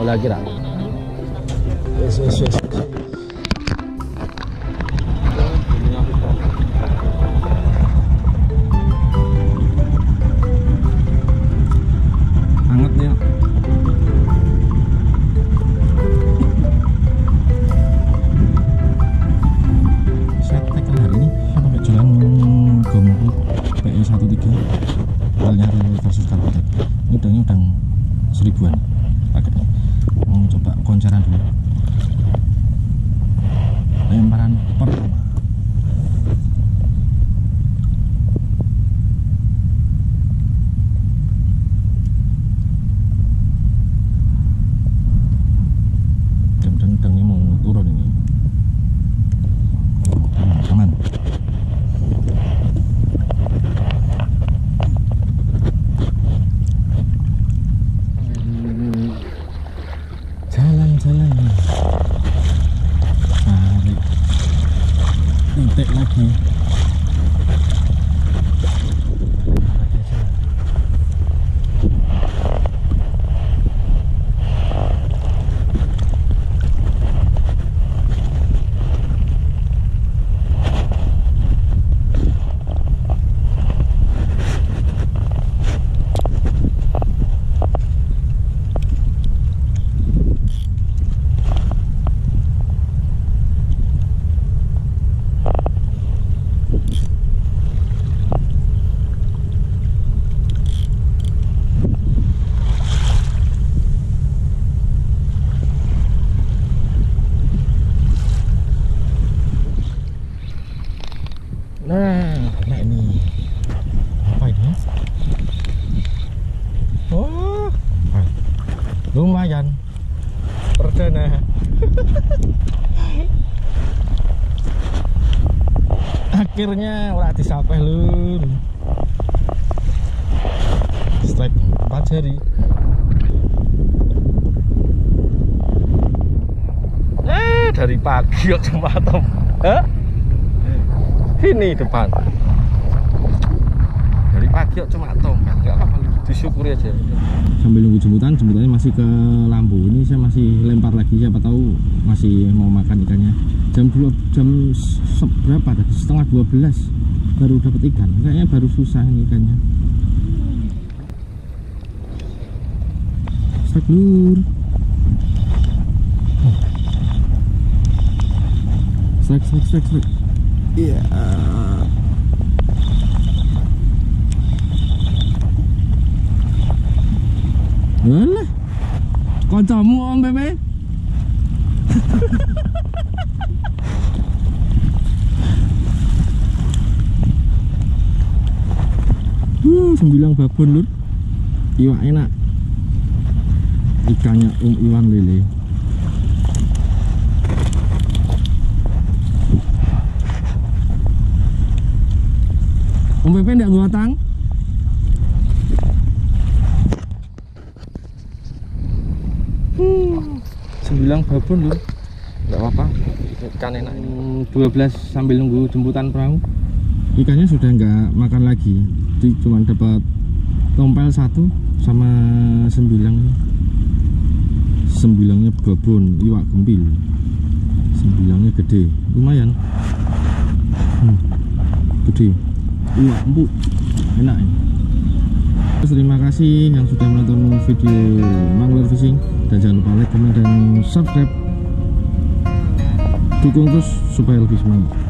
lagi lah. Wes. Hangat nih. Saya tekan hari ini pakai jalan Gomuku PE13 halnya versus Kalbatek. Ini udang 1000-an paketnya. Mau coba konceran dulu. Lemparan pertama. Udangnya mau turun ini. Aman. Jalan. Tarik. Intek lagi. Nah, ini apa ini? Oh, lumayan perdana. Akhirnya ora disapeh lur. Strike 4 jari. Dari pagi kok cuma tom. Hah? Ini depan dari pagi kok cuma tongkat, nggak apa-apa, disyukuri aja. Sambil nunggu jemputannya masih ke Lampu. Ini saya masih lempar lagi, siapa tahu masih mau makan ikannya. Jam berapa tadi? Setengah 12 baru dapat ikan. Kayaknya baru susah ini ikannya. Strike lur. Strike. Iya. Alah. Kancamu Om Pepe. Sembilang babon lur. Iwak enak. Ikannya Iwan lele. Om Pepe ndak gua tang? Sembilang babon lho. Enggak apa-apa. Ikan enak ini. 12 sambil nunggu jemputan perahu. Ikannya sudah enggak makan lagi. Jadi cuma dapat tompel 1 sama sembilangnya babon, iwak gempil. Sembilangnya gede, lumayan. Gede. Iwak empuk, enak ini. Terima kasih yang sudah menonton video Mangler Fishing, dan jangan lupa like, comment, dan subscribe. Dukung terus supaya lebih semangat.